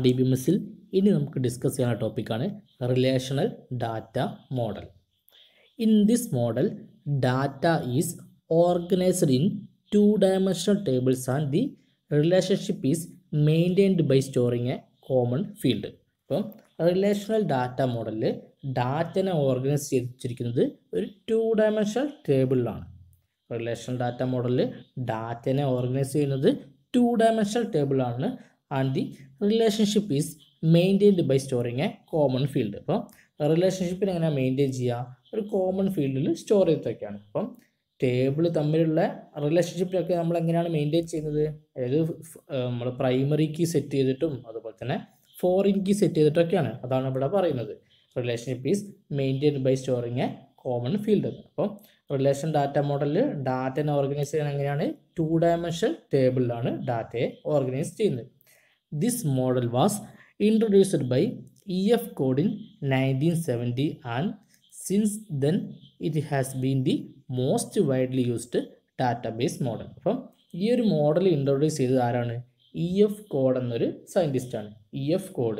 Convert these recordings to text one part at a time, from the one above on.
RDBMSൽ ഇനി നമുക്ക് ഡിസ്കസ് ചെയ്യുന്ന ടോപ്പിക്കാണ് relational data model. In this model data is organized in 2-dimensional tables and the relationship is maintained by storing a common field. അപ്പം relational data മോഡലിൽ ഡാറ്റനെ organise ചെയ്തിരിക്കുന്നത് ഒരു 2-dimensional ടേബിളിലാണ്. റിലേഷണൽ ഡാറ്റ മോഡലിൽ ഡാറ്റനെ ഓർഗനൈസ് ചെയ്യുന്നത് 2-dimensional ടേബിളാണ്. And the relationship is maintained by storing a common field. അപ്പം റിലേഷൻഷിപ്പിനെ എങ്ങനെയാണ് മെയിൻറ്റെയിൻ ചെയ്യുക? ഒരു കോമൺ ഫീൽഡിൽ സ്റ്റോർ ചെയ്തിട്ടൊക്കെയാണ്. അപ്പം ടേബിൾ തമ്മിലുള്ള റിലേഷൻഷിപ്പിലൊക്കെ നമ്മൾ എങ്ങനെയാണ് മെയിൻറ്റെയിൻ ചെയ്യുന്നത്? അതായത് നമ്മൾ പ്രൈമറി കീ സെറ്റ് ചെയ്തിട്ടും അതുപോലെ തന്നെ ഫോറിൻ കീ സെറ്റ് ചെയ്തിട്ടൊക്കെയാണ്. അതാണ് ഇവിടെ പറയുന്നത്. Relationship is maintained by storing a common field. അപ്പം റിലേഷൻ ഡാറ്റ മോഡലിൽ ഡാറ്റനെ ഓർഗനൈസ് ചെയ്യാൻ എങ്ങനെയാണ്? 2-dimensional ടേബിളിലാണ് ഡാറ്റയെ ഓർഗനൈസ് ചെയ്യുന്നത്. This model was introduced by EF Code in 1970 and since then it has been the most widely used database model. അപ്പം ഈ ഒരു മോഡൽ ഇൻട്രൊഡ്യൂസ് ചെയ്തത് ആരാണ്? EF Code എന്നൊരു സയൻറ്റിസ്റ്റാണ്. EF Code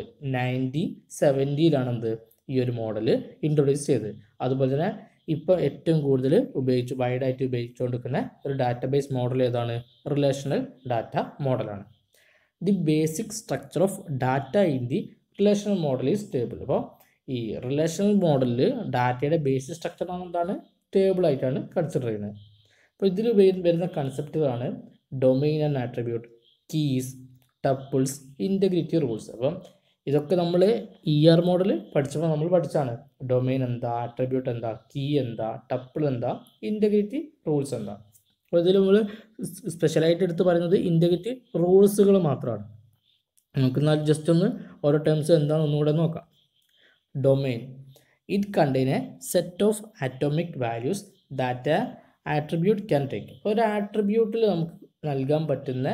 1970 എന്ത് ഈ ഒരു മോഡൽ ഇൻട്രൊഡ്യൂസ് ചെയ്തത്. അതുപോലെ തന്നെ ഇപ്പോൾ ഏറ്റവും കൂടുതൽ വൈഡായിട്ട് ഉപയോഗിച്ചുകൊണ്ടിരിക്കുന്ന ഒരു ഡാറ്റാബേസ് മോഡൽ ഏതാണ്? റിലേഷണൽ ഡാറ്റ മോഡലാണ്. The basic structure of data in the relational model is table. അപ്പോൾ ഈ റിലേഷണൽ മോഡലിൽ ഡാറ്റയുടെ ബേസിക് സ്ട്രക്ചറാണ് എന്താണ്? ടേബിളായിട്ടാണ് കൺസിഡർ ചെയ്യുന്നത്. അപ്പോൾ ഇതിൽ വരുന്ന കൺസെപ്റ്റുകളാണ് domain and attribute, keys, tuples, integrity rules. അപ്പം ഇതൊക്കെ നമ്മൾ ER മോഡൽ പഠിച്ചപ്പോൾ നമ്മൾ പഠിച്ചാണ്. ഡൊമെയിൻ എന്താ, ആട്രിബ്യൂട്ട് എന്താ, കീ എന്താ, ടപ്പിൾ എന്താ, ഇൻറ്റഗ്രിറ്റി റൂൾസ് എന്താ. അപ്പോൾ ഇതിൽ നമ്മൾ സ്പെഷ്യലായിട്ട് എടുത്ത് പറയുന്നത് ഇൻറ്റഗ്രിറ്റി റൂൾസുകൾ മാത്രമാണ്. നമുക്ക് എന്നാൽ ജസ്റ്റ് ഒന്ന് ഓരോ ടേംസ് എന്താണെന്ന് ഒന്നുകൂടെ നോക്കാം. Domain it contain a set of atomic values that attribute can take. ഒരു ആട്രിബ്യൂട്ടിൽ നമുക്ക് നൽകാൻ പറ്റുന്ന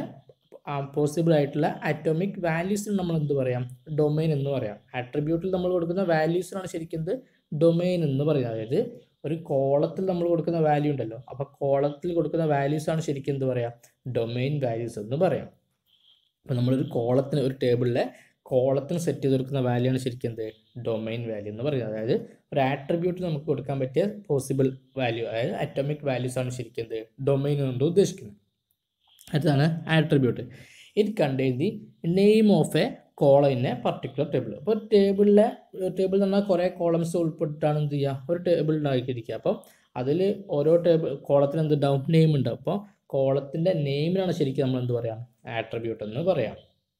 പോസിബിൾ ആയിട്ടുള്ള ആറ്റോമിക് വാല്യൂസിന് നമ്മൾ എന്ത് പറയാം? ഡൊമെയിൻ എന്ന് പറയാം. ആട്രിബ്യൂട്ടിൽ നമ്മൾ കൊടുക്കുന്ന വാല്യൂസിനാണ് ശരിക്കും ഡൊമെയിൻ എന്ന് പറയുന്നത്. അതായത് ഒരു കോളത്തിൽ നമ്മൾ കൊടുക്കുന്ന വാല്യൂ ഉണ്ടല്ലോ, അപ്പോൾ കോളത്തിൽ കൊടുക്കുന്ന വാല്യൂസാണ് ശരിക്കും എന്ത് പറയാം? ഡൊമെയിൻ വാല്യൂസ് എന്ന് പറയാം. അപ്പോൾ നമ്മളൊരു കോളത്തിന്, ഒരു ടേബിളിലെ കോളത്തിന് സെറ്റ് ചെയ്ത് കൊടുക്കുന്ന വാല്യൂ ആണ് ശരിക്കും എന്ത്? ഡൊമെയിൻ വാല്യൂ എന്ന് പറയുന്നത്. അതായത് ഒരു ആട്രിബ്യൂട്ടിൽ നമുക്ക് കൊടുക്കാൻ പറ്റിയ പോസിബിൾ വാല്യൂ, അതായത് അറ്റോമിക് വാല്യൂസ് ആണ് ശരിക്കും എന്ത്? ഡൊമെയിൻ കൊണ്ട് ഉദ്ദേശിക്കുന്നത്. അതാണ് attribute. It contain the name of a column in a particular table. അപ്പോൾ ടേബിൾ എന്ന് പറഞ്ഞാൽ കുറേ കോളംസ് ഉൾപ്പെട്ടിട്ടാണ് എന്ത് ചെയ്യുക? ഒരു ടേബിൾ ഉണ്ടാക്കിയിരിക്കുക. അപ്പോൾ അതിൽ ഓരോ കോളത്തിന് എന്ത് ഉണ്ടാവും? നെയിം ഉണ്ടാവും. അപ്പോൾ കോളത്തിൻ്റെ നെയിമിനാണ് ശരിക്കും നമ്മൾ എന്ത് പറയാം? ആട്രിബ്യൂട്ട് എന്ന് പറയാം.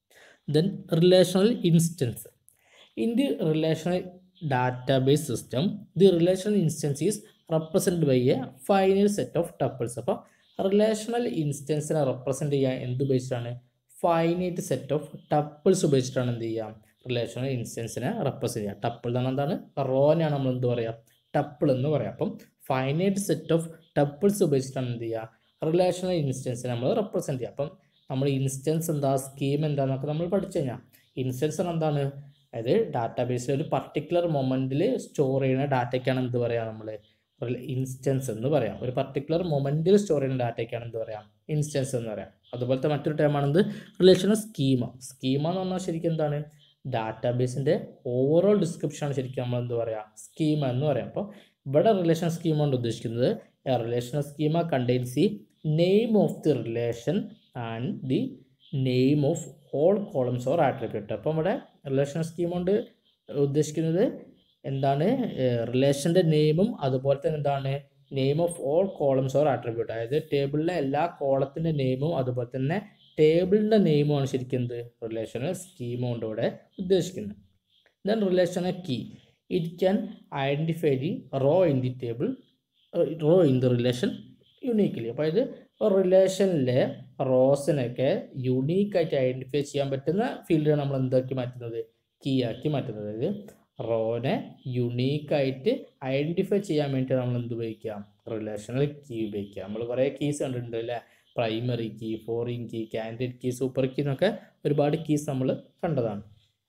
Then relational instance. In the relational database system the relational instance is represent by a finite set of tuples. അപ്പോൾ റിലേഷണൽ ഇൻസ്റ്റൻസിനെ റെപ്രസെൻറ്റ് ചെയ്യാൻ എന്ത് ഉപയോഗിച്ചിട്ടാണ്? ഫൈനൈറ്റ് സെറ്റ് ഓഫ് ടപ്പിൾസ് ഉപയോഗിച്ചിട്ടാണ് എന്ത് ചെയ്യാം? റിലേഷണൽ ഇൻസ്റ്റൻസിനെ റെപ്രസെൻറ്റ് ചെയ്യുക. ടപ്പിൾ എന്ന് പറഞ്ഞാൽ എന്താണ്? റോനെയാണ് നമ്മൾ എന്ത് പറയുക? ടപ്പിൾ എന്ന് പറയാം. അപ്പം ഫൈനൈറ്റ് സെറ്റ് ഓഫ് ടപ്പിൾസ് ഉപയോഗിച്ചിട്ടാണ് എന്ത് ചെയ്യുക? റിലേഷണൽ ഇൻസ്റ്റൻസിനെ നമ്മൾ റെപ്രസെൻറ്റ് ചെയ്യുക. അപ്പം നമ്മൾ ഇൻസ്റ്റൻസ് എന്താ, സ്കീം എന്താന്നൊക്കെ നമ്മൾ പഠിച്ചു കഴിഞ്ഞാൽ, ഇൻസ്റ്റൻസ് എന്താണ്? അതായത് ഡാറ്റാബേസിൽ ഒരു പർട്ടിക്കുലർ മൊമെൻറ്റിൽ സ്റ്റോർ ചെയ്യുന്ന ഡാറ്റയ്ക്കാണ് എന്ത് പറയുക? നമ്മൾ ഇൻസ്റ്റൻസ് എന്ന് പറയാം. ഒരു പർട്ടിക്കുലർ മൊമെൻറ്റിൽ സ്റ്റോർ ചെയ്യുന്ന ഡാറ്റയ്ക്കാണ് എന്ത് പറയാം? ഇൻസ്റ്റൻസ് എന്ന് പറയാം. അതുപോലത്തെ മറ്റൊരു ടൈമാണെന്ത്? Relational schema. സ്കീമ എന്ന് പറഞ്ഞാൽ ശരിക്കും എന്താണ്? ഡാറ്റാബേസിൻ്റെ ഓവറോൾ ഡിസ്ക്രിപ്ഷനാണ് ശരിക്കും നമ്മൾ എന്ത് പറയുക? സ്കീമ എന്ന് പറയാം. അപ്പോൾ ഇവിടെ റിലേഷൻ സ്കീമ കൊണ്ട് ഉദ്ദേശിക്കുന്നത് relational schema contains the name of the relation and the name of all columns or attribute. അപ്പം ഇവിടെ റിലേഷണൽ സ്കീം കൊണ്ട് ഉദ്ദേശിക്കുന്നത് എന്താണ്? റിലേഷൻ്റെ നെയിമും അതുപോലെ തന്നെ എന്താണ്? Name of all columns or attribute. അതായത് ടേബിളിലെ എല്ലാ കോളത്തിൻ്റെ നെയിമും അതുപോലെ തന്നെ ടേബിളിൻ്റെ നെയിമുമാണ് ശരിക്കും എന്ത്? റിലേഷണൽ സ്കീം കൊണ്ട് ഇവിടെ ഉദ്ദേശിക്കുന്നത്. Then relational key it can identify the row in the table, row in the relation uniquely. അപ്പോൾ ഇത് റിലേഷനിലെ റോസിനൊക്കെ യുണീക്കായിട്ട് ഐഡൻറ്റിഫൈ ചെയ്യാൻ പറ്റുന്ന ഫീൽഡാണ് നമ്മൾ എന്താക്കി മാറ്റുന്നത്? കീ ആക്കി മാറ്റുന്നത്. അതായത് റോനെ യുണീക്കായിട്ട് ഐഡൻറ്റിഫൈ ചെയ്യാൻ വേണ്ടി നമ്മൾ എന്ത് ഉപയോഗിക്കാം? റിലേഷണൽ കീ ഉപയോഗിക്കാം. നമ്മൾ കുറേ കീസ് കണ്ടിട്ടുണ്ട് അല്ലേ? Primary key, foreign key, candidate key, super key എന്നൊക്കെ ഒരുപാട് കീസ് നമ്മൾ കണ്ടതാണ്.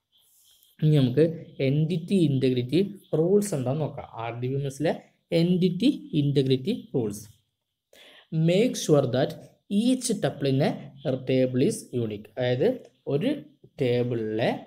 ഇനി നമുക്ക് എൻറ്റിറ്റി ഇൻറ്റഗ്രിറ്റി റൂൾസ് എന്താണെന്ന് നോക്കാം. RDBMSലെ entity integrity rules. Make sure that each tuple in a table is unique. അതായത് ഒരു ടേബിളിലെ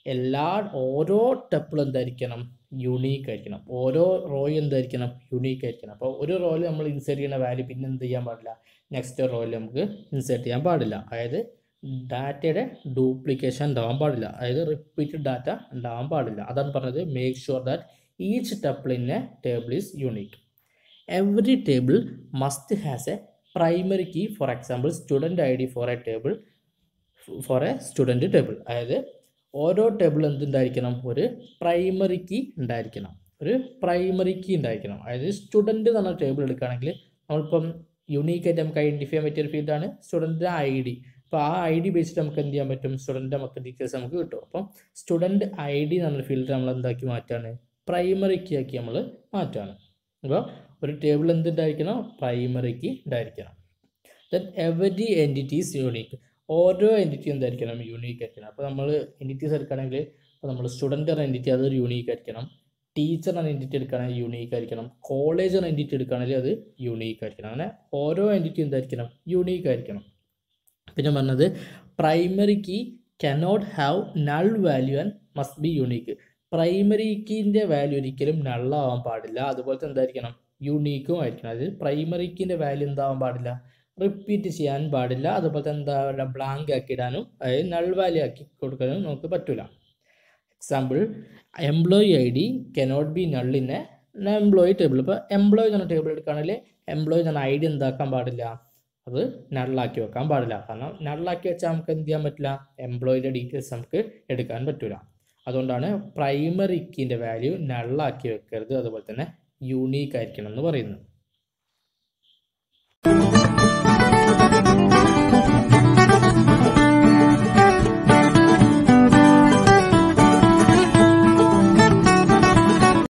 ഓരോ ടപ്പിളും എന്തായിരിക്കണം, യുണീക്ക് ആയിരിക്കണം. ഓരോ റോയും എന്തായിരിക്കണം, യുണീക്ക് ആയിരിക്കണം. അപ്പോൾ ഒരു റോയിൽ നമ്മൾ ഇൻസേർട്ട് ചെയ്യുന്ന വാല്യൂ പിന്നെ എന്ത് ചെയ്യാൻ പാടില്ല, നെക്സ്റ്റ് റോയിൽ നമുക്ക് ഇൻസേർട്ട് ചെയ്യാൻ പാടില്ല. അതായത് ഡാറ്റയുടെ ഡ്യൂപ്ലിക്കേഷൻ ഉണ്ടാവാൻ പാടില്ല, അതായത് റിപ്പീറ്റഡ് ഡാറ്റ ഉണ്ടാവാൻ പാടില്ല. അതാണ് പറഞ്ഞത് make sure that each tuple in a table is unique. Every table must has a primary key. For example student I D for a student table. അതായത് ഓരോ ടേബിൾ എന്തുണ്ടായിരിക്കണം, ഒരു പ്രൈമറി കീ ഉണ്ടായിരിക്കണം. അതായത് student എന്ന് പറഞ്ഞ ടേബിൾ എടുക്കുകയാണെങ്കിൽ നമ്മളിപ്പം യുണീക്കായിട്ട് നമുക്ക് ഐഡൻറ്റിഫൈ ചെയ്യാൻ പറ്റിയ ഒരു ഫീൽഡാണ് സ്റ്റുഡൻറ്റ് ഐ ഡി. അപ്പോൾ ആ ഐ ഡി ബേസിട്ട് നമുക്ക് എന്ത് ചെയ്യാൻ പറ്റും, സ്റ്റുഡൻറ്റ് നമുക്ക് ഡീറ്റെയിൽസ് നമുക്ക് കിട്ടും. അപ്പം സ്റ്റുഡൻറ്റ് ഐ ഡി എന്ന് പറഞ്ഞ ഫീൽഡ് നമ്മൾ എന്താക്കി മാറ്റുകയാണ്, പ്രൈമറി കീ ആക്കി നമ്മൾ മാറ്റുകയാണ്. അപ്പോൾ ഒരു ടേബിൾ എന്തുണ്ടായിരിക്കണം, പ്രൈമറി കീ ഉണ്ടായിരിക്കണം. Then every entity is unique. ഓരോ എൻറ്റിറ്റി എന്തായിരിക്കണം, യൂണീക്ക് ആയിരിക്കണം. അപ്പോൾ നമ്മൾ എൻറ്റിറ്റീസ് എടുക്കുകയാണെങ്കിൽ ഇപ്പോൾ നമ്മൾ സ്റ്റുഡൻറ്റ് എന്ന എൻറ്റിറ്റി അതൊരു യൂണീക്ക് ആയിരിക്കണം, ടീച്ചർ എന്ന എൻറ്റിറ്റി എടുക്കുകയാണെങ്കിൽ യൂണീക്ക് ആയിരിക്കണം, കോളേജ് എന്ന എൻറ്റിറ്റി എടുക്കുകയാണെങ്കിൽ അത് യൂണീക്ക് ആയിരിക്കണം. അങ്ങനെ ഓരോ എൻറ്റിറ്റി എന്തായിരിക്കണം, യൂണീക്ക് ആയിരിക്കണം. പിന്നെ പറഞ്ഞത് primary key cannot have null value and must be unique. Primary കീൻ്റെ വാല്യൂ ഒരിക്കലും നള്ളാവാൻ പാടില്ല, അതുപോലെ തന്നെ എന്തായിരിക്കണം, യൂണീക്കും ആയിരിക്കണം. അതായത് പ്രൈമറി കീൻ്റെ വാല്യൂ എന്താവാൻ പാടില്ല, റിപ്പീറ്റ് ചെയ്യാൻ പാടില്ല, അതുപോലെ തന്നെ എന്താ പറയുക, ബ്ലാങ്ക് ആക്കി ഇടാനും അതായത് നൾ വാല്യൂ ആക്കി കൊടുക്കാനും നമുക്ക് പറ്റില്ല. Example employee I D cannot be null in a employee table. ഇപ്പോൾ എംപ്ലോയി എന്ന ടേബിൾ എടുക്കുകയാണെങ്കിൽ എംപ്ലോയി എന്ന ഐ ഡി എന്താക്കാൻ പാടില്ല, അത് നള്ളാക്കി വെക്കാൻ പാടില്ല. കാരണം നള്ളാക്കി വെച്ചാൽ നമുക്ക് എന്ത് ചെയ്യാൻ പറ്റില്ല, എംപ്ലോയിയുടെ ഡീറ്റെയിൽസ് നമുക്ക് എടുക്കാൻ പറ്റില്ല. അതുകൊണ്ടാണ് പ്രൈമറി കീൻ്റെ വാല്യൂ നള്ളാക്കി വെക്കരുത്, അതുപോലെ തന്നെ യൂണീക്ക് ആയിരിക്കണം എന്ന് പറയുന്നത്.